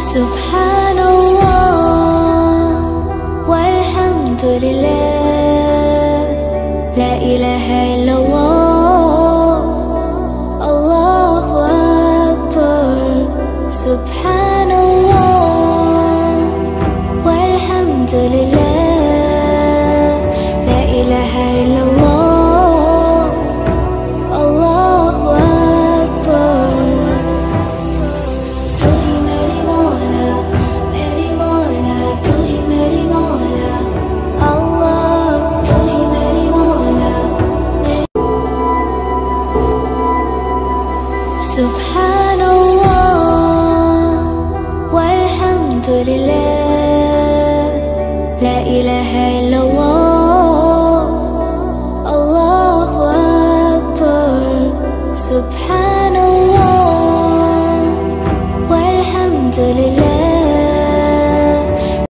Subhanallah walhamdulillah, la ilaha illallah, Allahu Akbar. Subhanallah walhamdulillah, la ilaha illallah, Allahu Akbar. Tu hi meri Mola, tu hi meri Mola, Allah. Tu hi meri Mola, Subhanallah walhamdulillah, la ilaha illallah, Allahu Akbar. Subhanallah walhamdulillah.